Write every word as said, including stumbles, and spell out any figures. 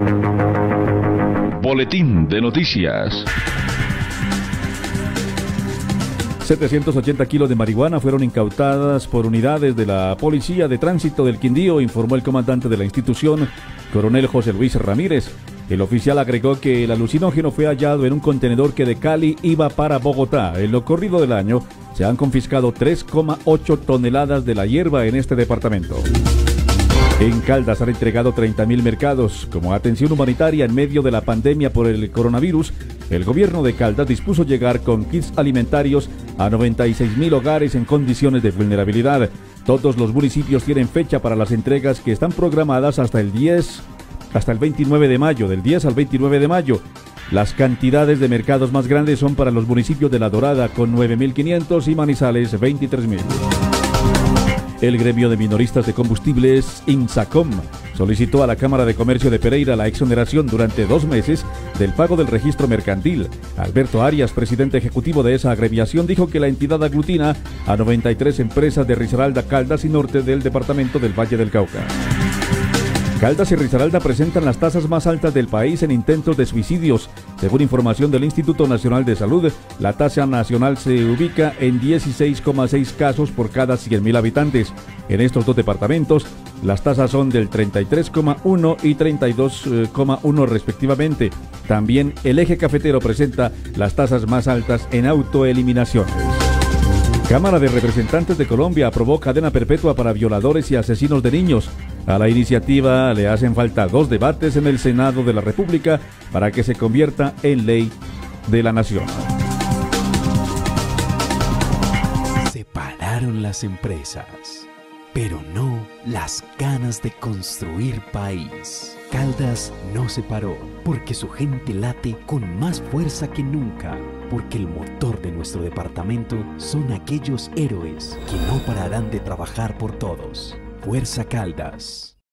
Boletín de noticias. setecientos ochenta kilos de marihuana fueron incautadas por unidades de la Policía de Tránsito del Quindío, informó el comandante de la institución, coronel José Luis Ramírez. El oficial agregó que el alucinógeno fue hallado en un contenedor que de Cali iba para Bogotá. En lo corrido del año se han confiscado tres coma ocho toneladas de la hierba en este departamento. En Caldas han entregado treinta mil mercados. Como atención humanitaria en medio de la pandemia por el coronavirus, el gobierno de Caldas dispuso llegar con kits alimentarios a noventa y seis mil hogares en condiciones de vulnerabilidad. Todos los municipios tienen fecha para las entregas que están programadas hasta el diez, hasta el veintinueve de mayo, del diez al veintinueve de mayo. Las cantidades de mercados más grandes son para los municipios de La Dorada con nueve mil quinientos y Manizales veintitrés mil. El gremio de minoristas de combustibles, INSACOM, solicitó a la Cámara de Comercio de Pereira la exoneración durante dos meses del pago del registro mercantil. Alberto Arias, presidente ejecutivo de esa agremiación, dijo que la entidad aglutina a noventa y tres empresas de Risaralda, Caldas y norte del departamento del Valle del Cauca. Caldas y Risaralda presentan las tasas más altas del país en intentos de suicidios. Según información del Instituto Nacional de Salud, la tasa nacional se ubica en dieciséis coma seis casos por cada cien mil habitantes. En estos dos departamentos, las tasas son del treinta y tres coma uno y treinta y dos coma uno respectivamente. También el eje cafetero presenta las tasas más altas en autoeliminaciones. Cámara de Representantes de Colombia aprobó cadena perpetua para violadores y asesinos de niños. A la iniciativa le hacen falta dos debates en el Senado de la República para que se convierta en ley de la nación. Se pararon las empresas, pero no las ganas de construir país. Caldas no se paró porque su gente late con más fuerza que nunca, porque el motor de nuestro departamento son aquellos héroes que no pararán de trabajar por todos. Fuerza Caldas.